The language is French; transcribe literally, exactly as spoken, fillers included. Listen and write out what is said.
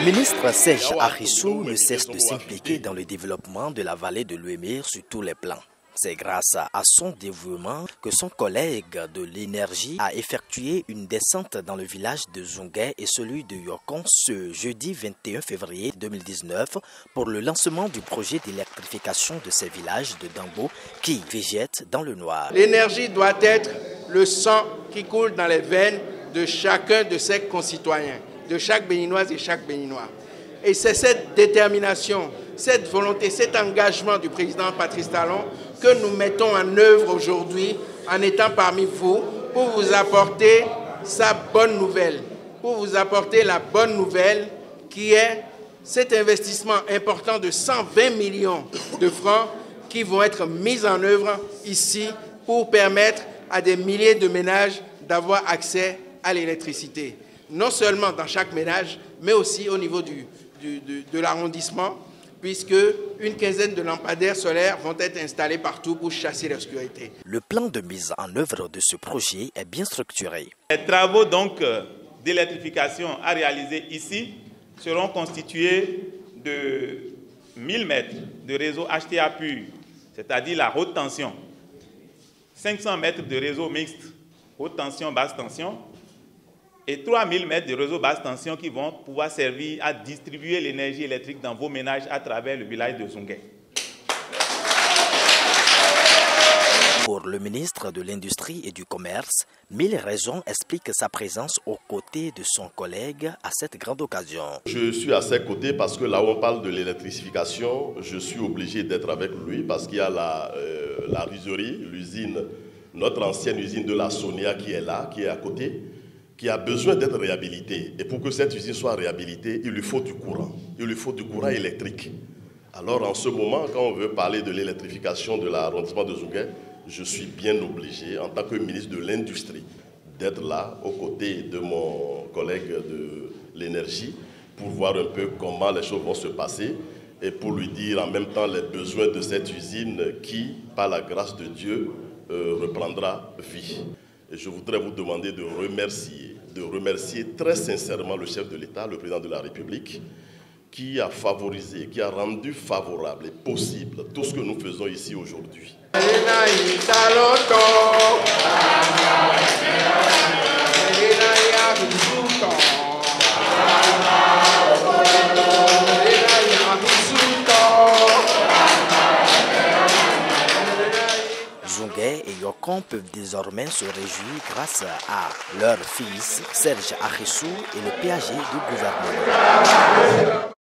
Le ministre Serge Arissou ne cesse de s'impliquer dans le développement de la vallée de l'Ouémir sur tous les plans. C'est grâce à son dévouement que son collègue de l'énergie a effectué une descente dans le village de Zoungué et celui de Yokon ce jeudi vingt et un février deux mille dix-neuf pour le lancement du projet d'électrification de ces villages de Dambo qui végètent dans le noir. L'énergie doit être le sang qui coule dans les veines de chacun de ses concitoyens, de chaque Béninoise et chaque Béninois. Et c'est cette détermination, cette volonté, cet engagement du président Patrice Talon que nous mettons en œuvre aujourd'hui en étant parmi vous pour vous apporter sa bonne nouvelle, pour vous apporter la bonne nouvelle qui est cet investissement important de cent vingt millions de francs qui vont être mis en œuvre ici pour permettre à des milliers de ménages d'avoir accès à l'électricité. Non seulement dans chaque ménage, mais aussi au niveau du, du, du, de l'arrondissement, puisque une quinzaine de lampadaires solaires vont être installés partout pour chasser l'obscurité. Le plan de mise en œuvre de ce projet est bien structuré. Les travaux donc d'électrification à réaliser ici seront constitués de mille mètres de réseau H T A pur, c'est-à-dire la haute tension, cinq cents mètres de réseau mixte, haute tension, basse tension, et trois mille mètres de réseau basse tension qui vont pouvoir servir à distribuer l'énergie électrique dans vos ménages à travers le village de Zoungué. Pour le ministre de l'Industrie et du Commerce, mille raisons expliquent sa présence aux côtés de son collègue à cette grande occasion. Je suis à ses côtés parce que là où on parle de l'électrification, je suis obligé d'être avec lui parce qu'il y a la, euh, la rizerie, l'usine, notre ancienne usine de la Sonia qui est là, qui est à côté, qui a besoin d'être réhabilitée. Et pour que cette usine soit réhabilitée, il lui faut du courant. Il lui faut du courant électrique. Alors en ce moment, quand on veut parler de l'électrification de l'arrondissement de Zoungué, je suis bien obligé, en tant que ministre de l'Industrie, d'être là, aux côtés de mon collègue de l'énergie, pour voir un peu comment les choses vont se passer et pour lui dire en même temps les besoins de cette usine qui, par la grâce de Dieu, euh, reprendra vie. Et je voudrais vous demander de remercier, de remercier très sincèrement le chef de l'État, le président de la République, qui a favorisé, qui a rendu favorable et possible tout ce que nous faisons ici aujourd'hui. Zoungué et Yokon peuvent désormais se réjouir grâce à leur fils Serge Arissou et le P A G du gouvernement.